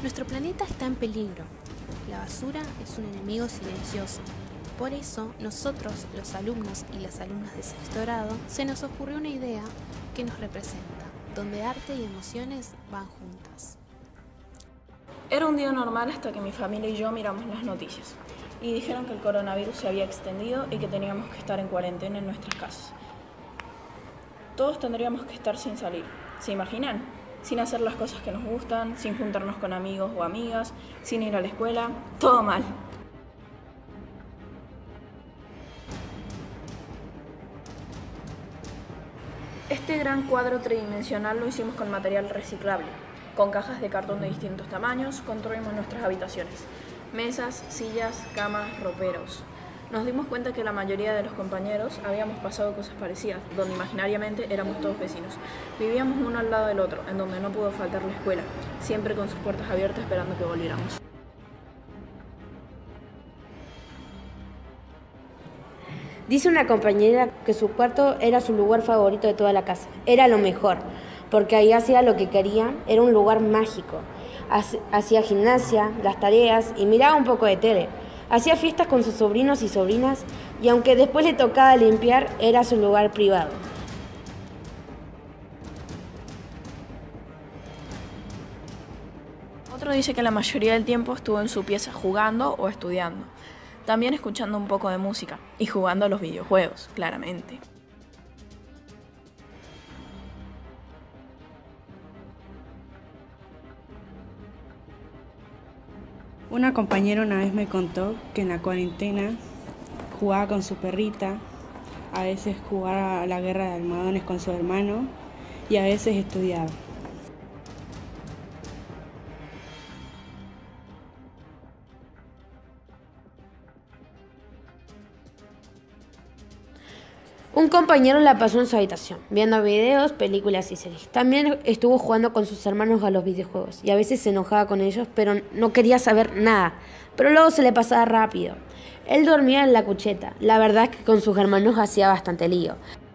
Nuestro planeta está en peligro. La basura es un enemigo silencioso. Por eso, nosotros, los alumnos y las alumnas de sexto grado, se nos ocurrió una idea que nos representa, donde arte y emociones van juntas. Era un día normal hasta que mi familia y yo miramos las noticias y dijeron que el coronavirus se había extendido y que teníamos que estar en cuarentena en nuestras casas. Todos tendríamos que estar sin salir, ¿se imaginan? Sin hacer las cosas que nos gustan, sin juntarnos con amigos o amigas, sin ir a la escuela, todo mal. Este gran cuadro tridimensional lo hicimos con material reciclable. Con cajas de cartón de distintos tamaños, construimos nuestras habitaciones. Mesas, sillas, camas, roperos. Nos dimos cuenta que la mayoría de los compañeros habíamos pasado cosas parecidas, donde imaginariamente éramos todos vecinos. Vivíamos uno al lado del otro, en donde no pudo faltar la escuela, siempre con sus puertas abiertas esperando que volviéramos. Dice una compañera que su cuarto era su lugar favorito de toda la casa. Era lo mejor, porque ahí hacía lo que quería, era un lugar mágico. Hacía gimnasia, las tareas y miraba un poco de tele. Hacía fiestas con sus sobrinos y sobrinas y aunque después le tocaba limpiar, era su lugar privado. Otro dice que la mayoría del tiempo estuvo en su pieza jugando o estudiando. También escuchando un poco de música y jugando a los videojuegos, claramente. Una compañera una vez me contó que en la cuarentena jugaba con su perrita, a veces jugaba a la guerra de almohadones con su hermano y a veces estudiaba. Un compañero la pasó en su habitación, viendo videos, películas y series. También estuvo jugando con sus hermanos a los videojuegos y a veces se enojaba con ellos, pero no quería saber nada. Pero luego se le pasaba rápido. Él dormía en la cucheta. La verdad es que con sus hermanos hacía bastante lío.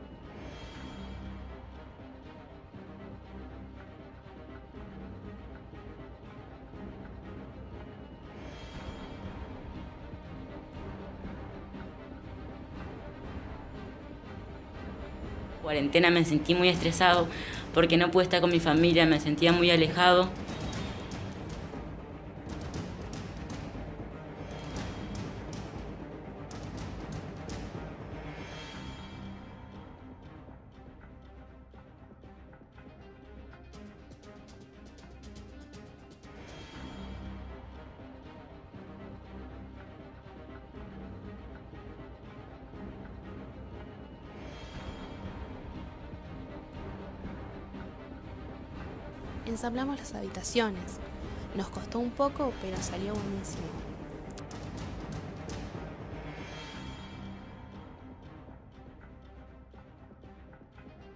Cuarentena me sentí muy estresado porque no pude estar con mi familia, me sentía muy alejado. Ensamblamos las habitaciones. Nos costó un poco, pero salió buenísimo.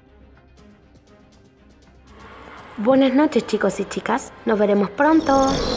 Buenas noches, chicos y chicas. Nos veremos pronto.